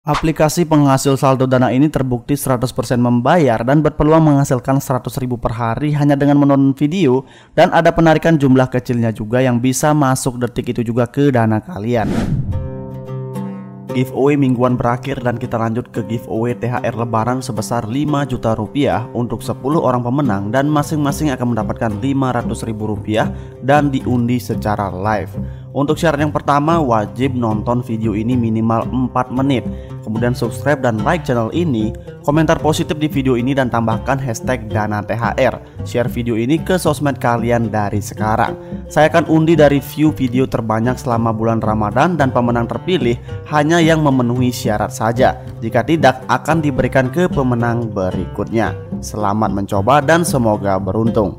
Aplikasi penghasil saldo dana ini terbukti 100% membayar dan berpeluang menghasilkan 100.000 per hari hanya dengan menonton video, dan ada penarikan jumlah kecilnya juga yang bisa masuk detik itu juga ke dana kalian. Giveaway mingguan berakhir dan kita lanjut ke giveaway THR lebaran sebesar 5 juta rupiah untuk 10 orang pemenang, dan masing-masing akan mendapatkan 500.000 rupiah dan diundi secara live. Untuk syarat yang pertama, wajib nonton video ini minimal 4 menit, kemudian subscribe dan like channel ini, komentar positif di video ini dan tambahkan hashtag Dana THR. Share video ini ke sosmed kalian dari sekarang. Saya akan undi dari view video terbanyak selama bulan Ramadan, dan pemenang terpilih hanya yang memenuhi syarat saja. Jika tidak, akan diberikan ke pemenang berikutnya. Selamat mencoba dan semoga beruntung.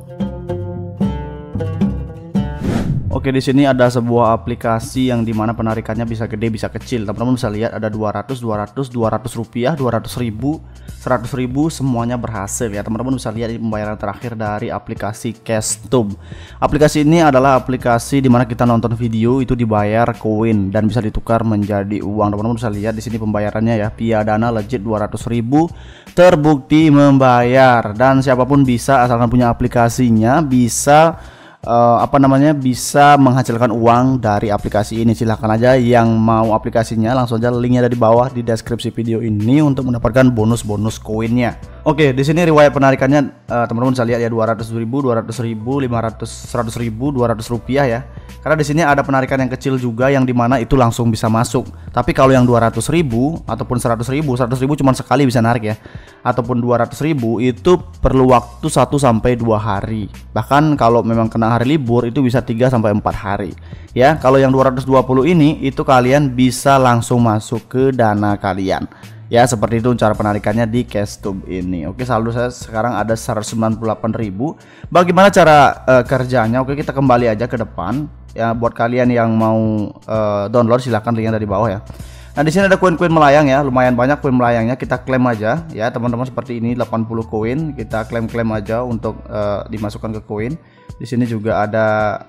Oke, di sini ada sebuah aplikasi yang dimana penarikannya bisa gede bisa kecil. Teman-teman bisa lihat ada 200 rupiah, 200.000, 100.000, semuanya berhasil ya. Teman-teman bisa lihat di pembayaran terakhir dari aplikasi Cashstube. Aplikasi ini adalah aplikasi dimana kita nonton video itu dibayar koin dan bisa ditukar menjadi uang. Teman-teman bisa lihat di sini pembayarannya ya, via Dana legit 200.000 terbukti membayar, dan siapapun bisa asalkan punya aplikasinya bisa bisa menghasilkan uang dari aplikasi ini. Silahkan aja yang mau aplikasinya, langsung aja linknya ada di bawah di deskripsi video ini untuk mendapatkan bonus-bonus koinnya. Oke, di sini riwayat penarikannya teman-teman bisa lihat ya, 200.000, 200.000, 500, 100.000, 200 rupiah ya. Karena di sini ada penarikan yang kecil juga yang dimana itu langsung bisa masuk. Tapi kalau yang 200.000 ataupun 100.000 cuma sekali bisa narik ya. Ataupun 200.000 itu perlu waktu 1 sampai 2 hari. Bahkan kalau memang kena hari libur itu bisa 3 sampai 4 hari. Ya, kalau yang 220 ini itu kalian bisa langsung masuk ke dana kalian. Ya, seperti itu cara penarikannya di Cashstube ini. Oke, saldo saya sekarang ada 198.000. Bagaimana cara kerjanya? Oke, kita kembali aja ke depan. Ya, buat kalian yang mau download silahkan linknya dari bawah ya. Nah, di sini ada koin-koin melayang ya, lumayan banyak koin melayangnya. Kita klaim aja ya, teman-teman, seperti ini 80 koin. Kita klaim aja untuk dimasukkan ke koin. Di sini juga ada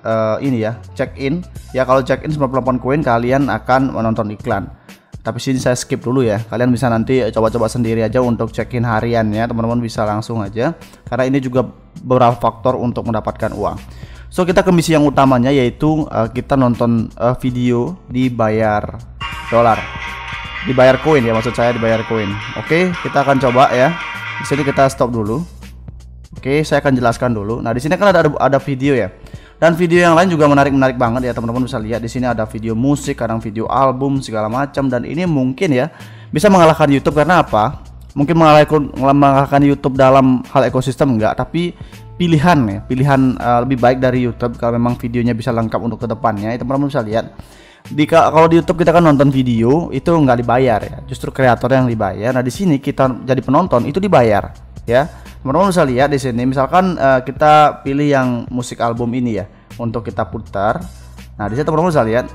ini ya, check in. Ya, kalau check in 98 koin kalian akan menonton iklan. Tapi sini saya skip dulu ya. Kalian bisa nanti coba-coba sendiri aja untuk check-in harian ya. Teman-teman bisa langsung aja. Karena ini juga beberapa faktor untuk mendapatkan uang. So, kita ke misi yang utamanya, yaitu kita nonton video dibayar dolar. Dibayar koin ya, maksud saya dibayar koin. Oke, kita akan coba ya. Di sini kita stop dulu. Oke, saya akan jelaskan dulu. Nah, di sini kan ada video ya. Dan video yang lain juga menarik banget ya, teman-teman bisa lihat di sini ada video musik, kadang video album segala macam, dan ini mungkin ya bisa mengalahkan YouTube. Karena apa? Mungkin mengalahkan YouTube dalam hal ekosistem enggak, tapi pilihan ya, pilihan lebih baik dari YouTube kalau memang videonya bisa lengkap untuk kedepannya. Teman-teman bisa lihat. Kalau di YouTube kita kan nonton video itu nggak dibayar ya, justru kreator yang dibayar. Nah, di sini kita jadi penonton itu dibayar ya. Teman-teman bisa lihat di sini, misalkan kita pilih yang musik album ini ya untuk kita putar. Nah, di sini teman-teman bisa lihat.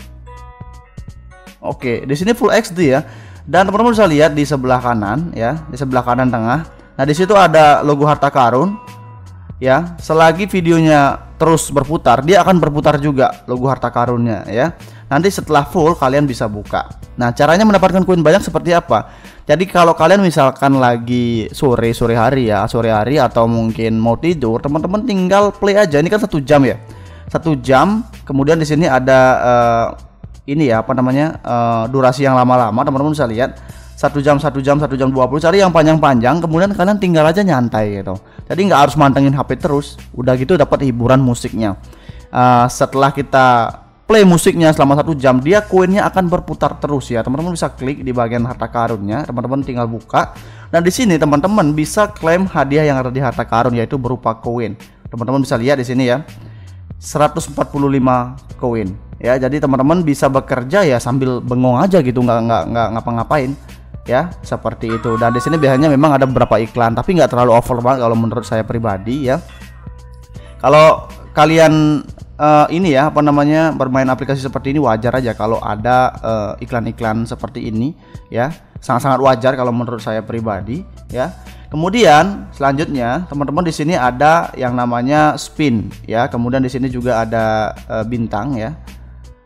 Oke, di sini full HD ya. Dan teman-teman bisa lihat di sebelah kanan ya, di sebelah kanan tengah. Nah, di situ ada logo harta karun. Ya, selagi videonya terus berputar, dia akan berputar juga logo harta karunnya ya. Nanti setelah full kalian bisa buka. Nah, caranya mendapatkan koin banyak seperti apa? Jadi kalau kalian misalkan lagi sore hari atau mungkin mau tidur, teman-teman tinggal play aja. Ini kan 1 jam ya, 1 jam. Kemudian di sini ada ini ya, apa namanya, durasi yang lama-lama. Teman-teman bisa lihat 1 jam 20. Cari yang panjang-panjang, kemudian kalian tinggal aja nyantai gitu. Jadi nggak harus mantengin HP terus. Udah gitu dapat hiburan musiknya. Setelah kita play musiknya selama 1 jam, dia koinnya akan berputar terus ya. Teman-teman bisa klik di bagian harta karunnya, teman-teman tinggal buka. Dan di sini teman-teman bisa klaim hadiah yang ada di harta karun, yaitu berupa koin. Teman-teman bisa lihat di sini ya, 145 koin ya. Jadi teman-teman bisa bekerja ya sambil bengong aja gitu, nggak ngapa-ngapain ya, seperti itu. Dan di sini biasanya memang ada beberapa iklan, tapi nggak terlalu over banget kalau menurut saya pribadi ya. Kalau kalian ini ya, apa namanya, bermain aplikasi seperti ini, wajar aja kalau ada iklan-iklan seperti ini ya. Sangat-sangat wajar kalau menurut saya pribadi ya. Kemudian selanjutnya teman-teman di sini ada yang namanya spin ya. Kemudian di sini juga ada bintang ya.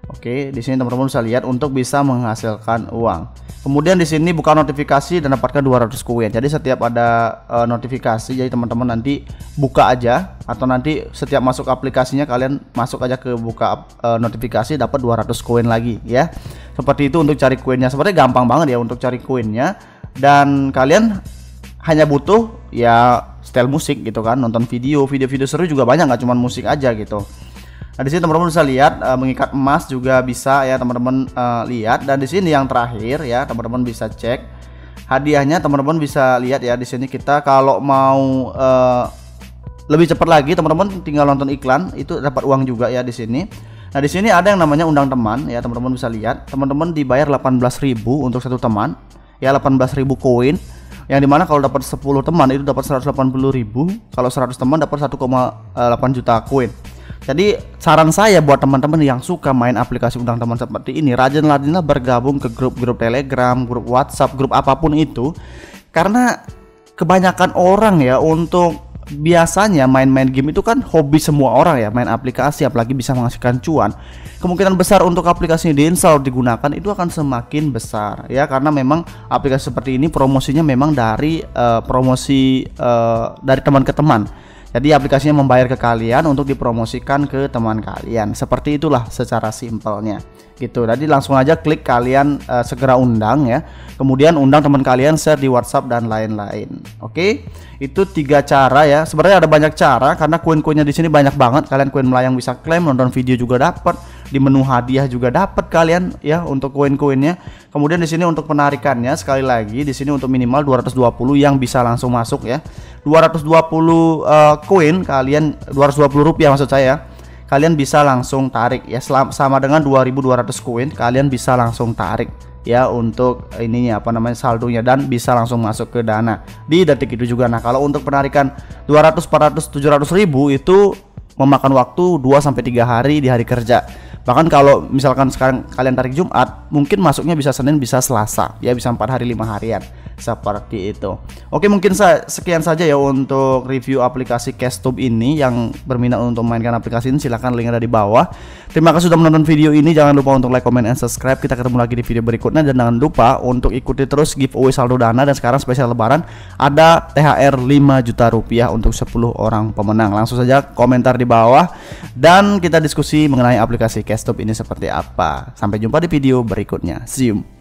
Oke, di sini teman-teman bisa lihat untuk bisa menghasilkan uang. Kemudian di sini buka notifikasi dan dapatkan 200 koin. Jadi setiap ada notifikasi, jadi teman-teman nanti buka aja, atau nanti setiap masuk aplikasinya kalian masuk aja ke buka notifikasi, dapat 200 koin lagi ya. Seperti itu untuk cari koinnya. Sebenarnya gampang banget ya untuk cari koinnya, dan kalian hanya butuh ya style musik gitu kan, nonton video seru juga banyak, nggak cuma musik aja gitu. Nah, di sini teman-teman bisa lihat mengikat emas juga bisa ya teman-teman lihat. Dan di sini yang terakhir ya teman-teman bisa cek hadiahnya. Teman-teman bisa lihat ya di sini kita kalau mau lebih cepat lagi teman-teman tinggal nonton iklan itu dapat uang juga ya di sini. Nah, di sini ada yang namanya undang teman ya teman-teman bisa lihat. Teman-teman dibayar 18.000 untuk satu teman ya, 18.000 koin. Yang dimana kalau dapat 10 teman itu dapat 180.000, kalau 100 teman dapat 1,8 juta koin. Jadi saran saya buat teman-teman yang suka main aplikasi undang teman seperti ini, rajin-rajinlah bergabung ke grup-grup Telegram, grup WhatsApp, grup apapun itu. Karena kebanyakan orang ya untuk biasanya main-main game itu kan hobi semua orang ya, main aplikasi apalagi bisa menghasilkan cuan. Kemungkinan besar untuk aplikasi ini diinstal digunakan itu akan semakin besar ya, karena memang aplikasi seperti ini promosinya memang dari promosi dari teman ke teman. Jadi aplikasinya membayar ke kalian untuk dipromosikan ke teman kalian. Seperti itulah secara simpelnya gitu. Jadi langsung aja klik kalian segera undang ya. Kemudian undang teman kalian, share di WhatsApp dan lain-lain. Oke. Itu 3 cara ya. Sebenarnya ada banyak cara karena koin-koinnya di sini banyak banget. Kalian koin melayang bisa klaim, nonton video juga dapat, di menu hadiah juga dapat kalian ya untuk koin-koinnya. Kemudian di sini untuk penarikannya sekali lagi di sini untuk minimal 220 yang bisa langsung masuk ya. 220 koin kalian, 220 rupiah maksud saya, kalian bisa langsung tarik ya, sama dengan 2.200 koin kalian bisa langsung tarik ya untuk ininya apa namanya saldonya, dan bisa langsung masuk ke Dana di detik itu juga. Nah, kalau untuk penarikan 200, 400, 700 ribu itu memakan waktu 2-3 hari di hari kerja. Bahkan kalau misalkan sekarang kalian tarik Jumat, mungkin masuknya bisa Senin, bisa Selasa ya, bisa 4 hari 5 harian seperti itu. Oke, mungkin sekian saja ya untuk review aplikasi Cashtobe ini. Yang berminat untuk memainkan aplikasi ini silahkan link ada di bawah. Terima kasih sudah menonton video ini. Jangan lupa untuk like, comment, and subscribe. Kita ketemu lagi di video berikutnya, dan jangan lupa untuk ikuti terus giveaway saldo Dana. Dan sekarang spesial lebaran ada THR 5 juta rupiah untuk 10 orang pemenang. Langsung saja komentar di bawah dan kita diskusi mengenai aplikasi Cashtobe ini seperti apa. Sampai jumpa di video berikutnya. See you.